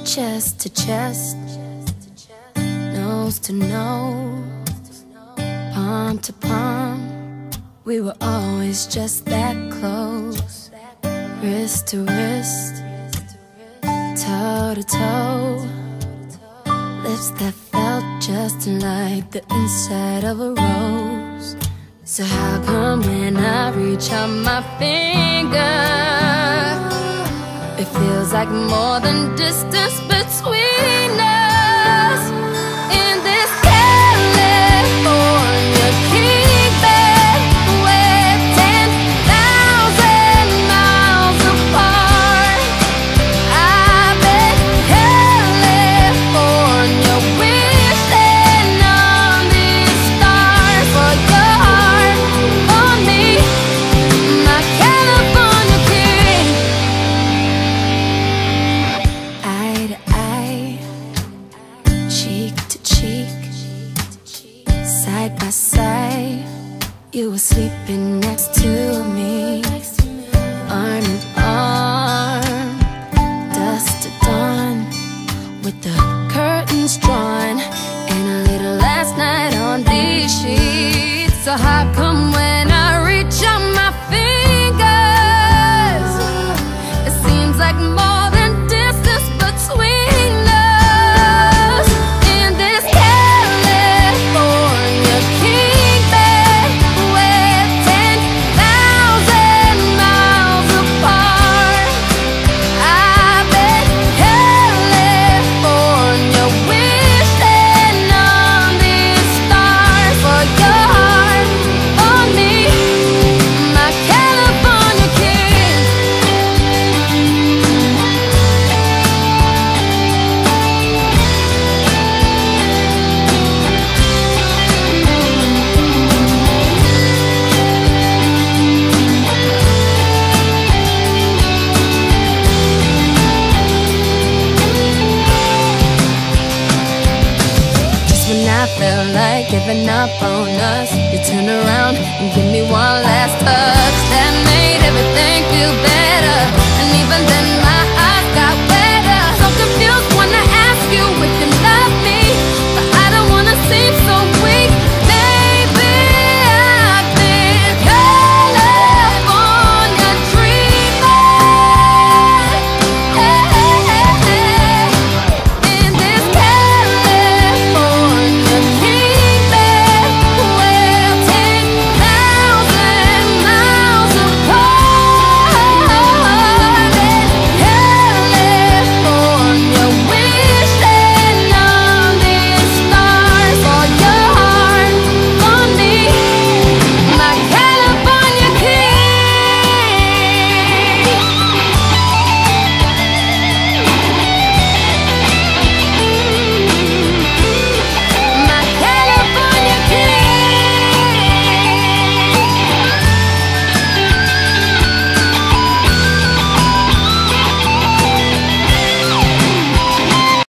chest to chest, nose to nose, palm to palm. We were always just that close, wrist to wrist, toe to toe, lips that felt just like the inside of a rose. So how come when I reach out my finger, it feels like more than distance between us? In this California king bed, we're 10,000 miles apart. I bet California wishing on these stars for your heart, for me, my California king. Eye to eye, cheek to cheek, side by side, you were sleeping next to me, arm in arm, dusk to dawn, with the curtains drawn, and a little last night on these sheets. So how come when I reach out my fingers, it seems like more than distance between us? In this California king bed, we're 10,000 miles apart. I bet California wishing on these stars for your heart, for me, my California king. Just when I felt like giving up on us, you turn around and give me one last touch that made everything